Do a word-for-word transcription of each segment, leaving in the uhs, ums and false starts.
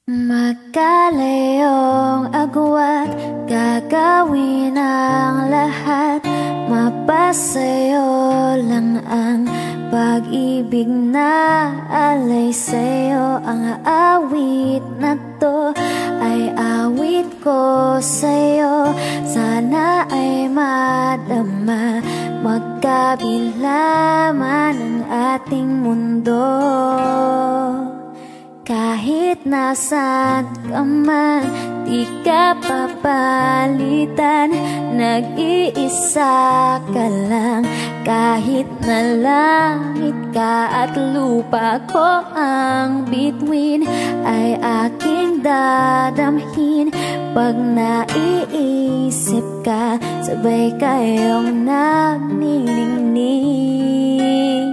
Magkalayong agwat, gagawin ang lahat. Mapasayo lang ang pag-ibig na alay sa'yo. Ang awit na to ay awit ko sa'yo. Sana ay madama magkabila man ang ating mundo. Kahit nasaan ka man, di ka papalitan. Nag-iisa ka lang, kahit na langit ka at lupa ko ang bituin, ay aking dadamhin. Pag naiisip ka, sabay kayong nagniningning.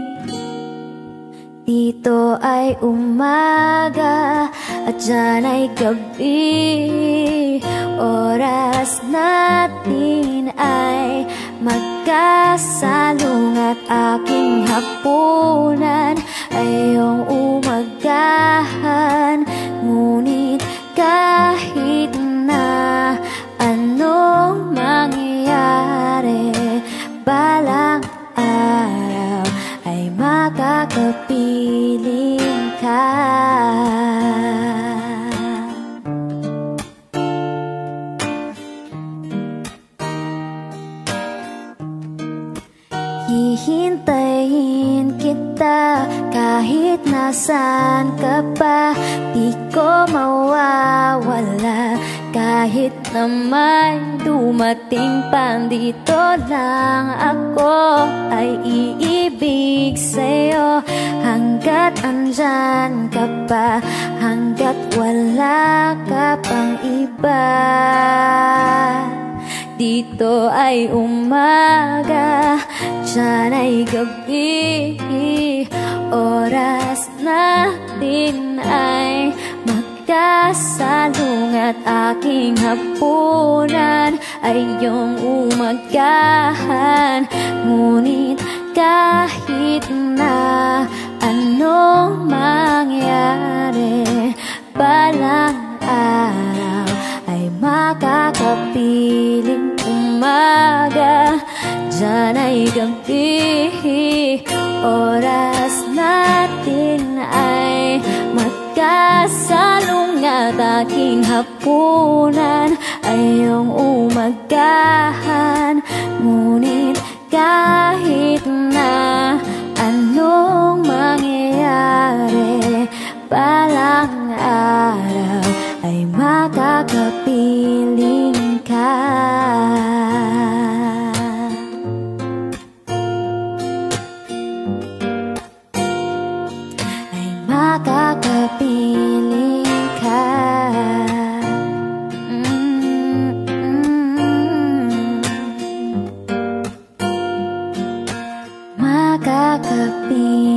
Dito ay umaga at dyan ay gabi. Oras natin ay magkasalung at aking hapunan ay iyong umagahan. Ngunit kahit na anong mangyayari, balang araw ay makakapiling ka. Hihintayin kita kahit nasaan ka pa. Di ko mawawala kahit na may dumating pa. Dito lang ako ay iibig sa'yo hanggat andyan ka pa, hanggat wala ka pang iba. Dito ay umaga, dyan ay gabi. Oras natin ay magkasalung at aking hapunan ay iyong umagahan. Ngunit kahit na anong mangyari, balang araw ay makakapiling umaga. Dyan ay gabi. Oras natin ay magkasalung at aking hapunan ay iyong umagahan. Ngunit kahit na anong mangyayari, balang araw ay makakapiling ka. Ay makakapiling ka. Mm-mm. Makakapiling